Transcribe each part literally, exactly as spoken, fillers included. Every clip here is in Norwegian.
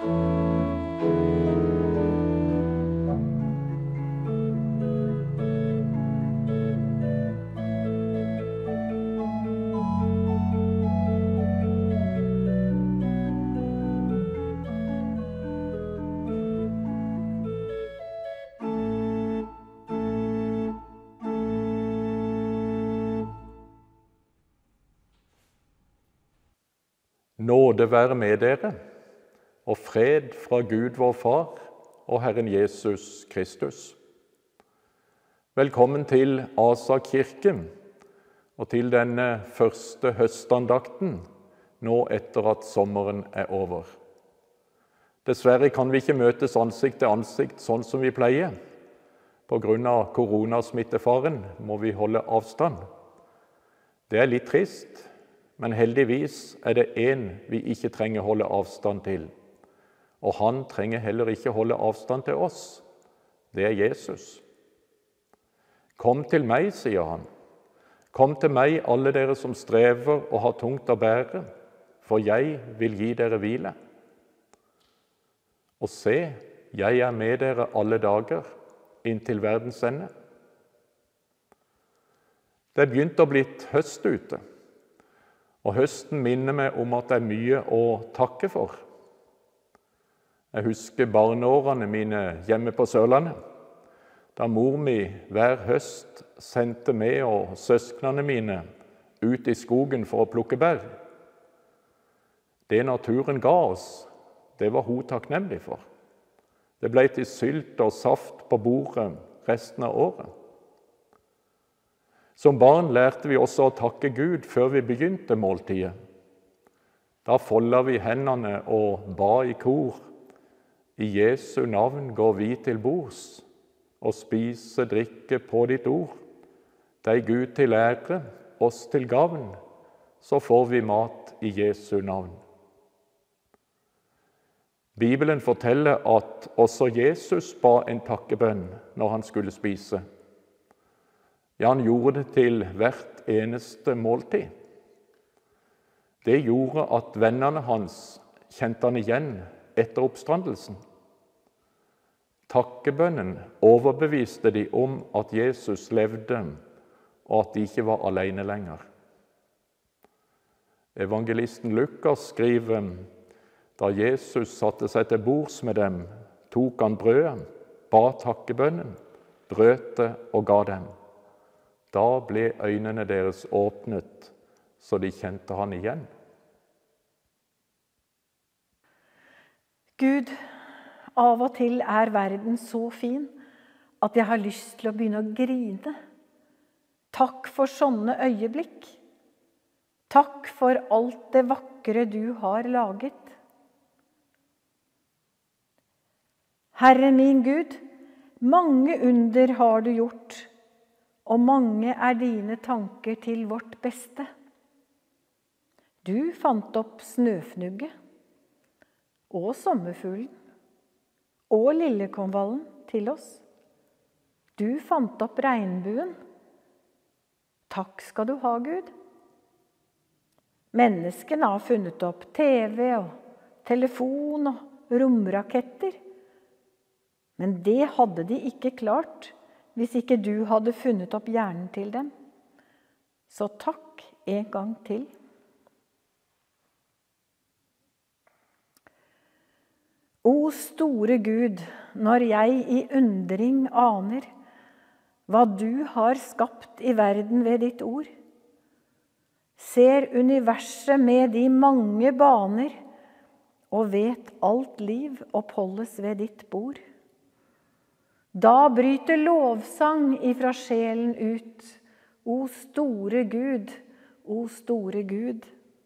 Nåde være med dere, og fred fra Gud vår Far og Herren Jesus Kristus. Velkommen til Asa kirke og til denne første høstandakten, nå etter at sommeren er over. Dessverre kan vi ikke møtes ansikt til ansikt sånn som vi pleier. På grunn av koronasmittefaren må vi holde avstand. Det er litt trist, men heldigvis er det en vi ikke trenger holde avstand til. Og han trenger heller ikke holde avstand til oss. Det er Jesus. Kom til meg, sier han. Kom til meg, alle dere som strever og har tungt å bære, for jeg vil gi dere hvile. Og se, jeg er med dere alle dager, inntil verdens ende. Det er begynt å bli høst ute. Og høsten minner meg om at det er mye å takke for. Jeg husker barneårene mine hjemme på Sørlandet, da mor mi hver høst sendte meg og søsknene mine ut i skogen for å plukke bær. Det naturen ga oss, det var hun takknemlig for. Det ble til sylt og saft på bordet resten av året. Som barn lærte vi også å takke Gud før vi begynte måltidet. Da foldet vi hendene og ba i kor. I Jesu navn går vi til bords, og spise, drikke på ditt ord. Deg Gud til ære, oss til gavn, så får vi mat i Jesu navn. Bibelen forteller at også Jesus ba en takkebønn når han skulle spise. Ja, han gjorde det til hvert eneste måltid. Det gjorde at vennene hans kjente han igjen etter oppstandelsen. Takkebønnen overbeviste de om at Jesus levde, og at de ikke var alene lenger. Evangelisten Lukas skriver, da Jesus satte seg til bords med dem, tok han brødet, ba takkebønnen, brøt det og ga dem. Da ble øynene deres åpnet, så de kjente han igjen. Gud, av og til er verden så fin at jeg har lyst til å begynne å grine. Takk for sånne øyeblikk. Takk for alt det vakre du har laget. Herre min Gud, mange under har du gjort, og mange er dine tanker til vårt beste. Du fant opp snøfnugget, og sommerfuglen, og lillekonvallen til oss. Du fant opp regnbuen. Takk skal du ha, Gud. Menneskene har funnet opp T V og telefon og romraketter. Men det hadde de ikke klart hvis ikke du hadde funnet opp hjernen til dem. Så takk en gang til. O store Gud, når jeg i undring aner hva du har skapt i verden ved ditt ord, ser universet med de mange baner og vet alt liv oppholdes ved ditt bord. Da bryter lovsang ifra sjelen ut, o store Gud, o store Gud.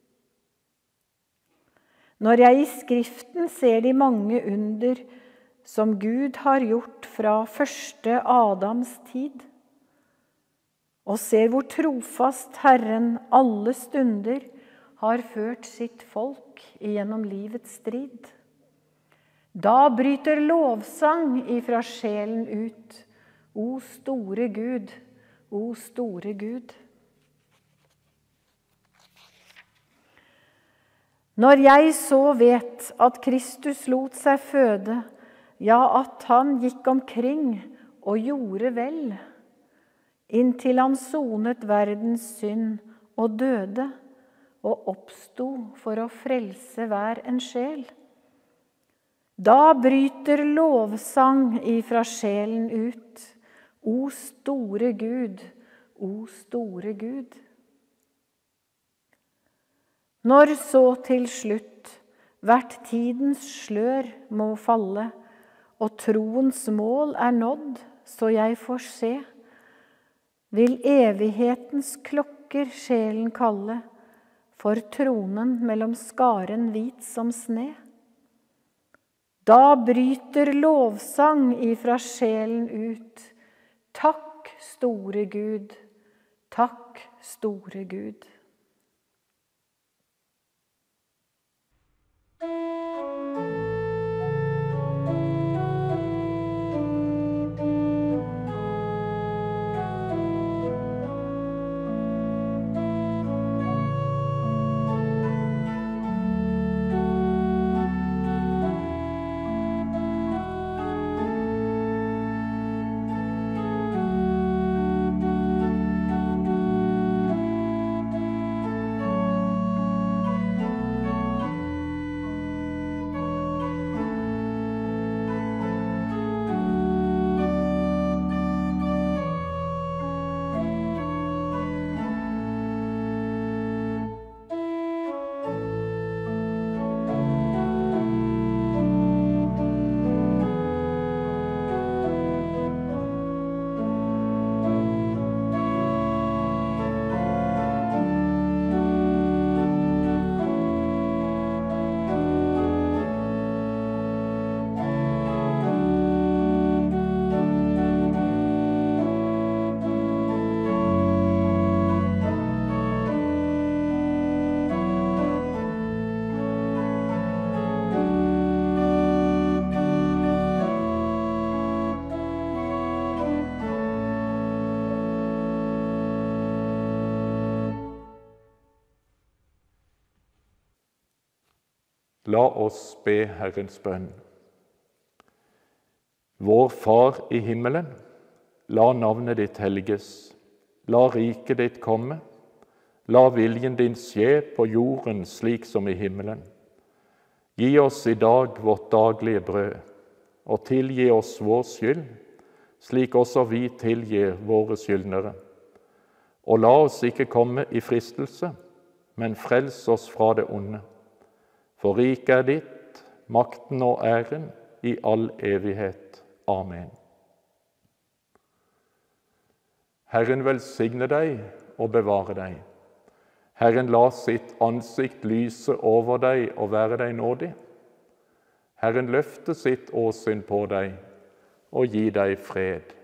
Når jeg i Skriften ser de mange under som Gud har gjort fra første Adams tid, og ser hvor trofast Herren alle stunder har ført sitt folk igjennom livets strid, da bryter lovsang ifra sjelen ut, o store Gud, o store Gud. Når jeg så vet at Kristus lot seg føde, ja, at han gikk omkring og gjorde vel, inntil han sonet verdens synd og døde, og oppsto for å frelse hver en sjel. Da bryter lovsang ifra sjelen ut, o store Gud, o store Gud. Når så til slutt hvert tidens slør må falle, og troens mål er nådd, så jeg får se, vil evighetens klokker sjelen kalle, for tronen mellom skaren hvit som sne. Da bryter lovsang ifra sjelen ut. Takk, store Gud, takk, store Gud. La oss be Herrens bønn. Vår Far i himmelen, la navnet ditt helliges, la riket ditt komme, la viljen din skje på jorden slik som i himmelen. Gi oss i dag vårt daglige brød, og tilgi oss vår skyld, slik også vi tilgir våre skyldnere. Og la oss ikke komme i fristelse, men frels oss fra det onde. For riket er ditt, makten og æren i all evighet. Amen. Herren velsigne deg og bevare deg. Herren la sitt ansikt lyse over deg og være deg nådig. Herren løfte sitt åsyn på deg og gi deg fred.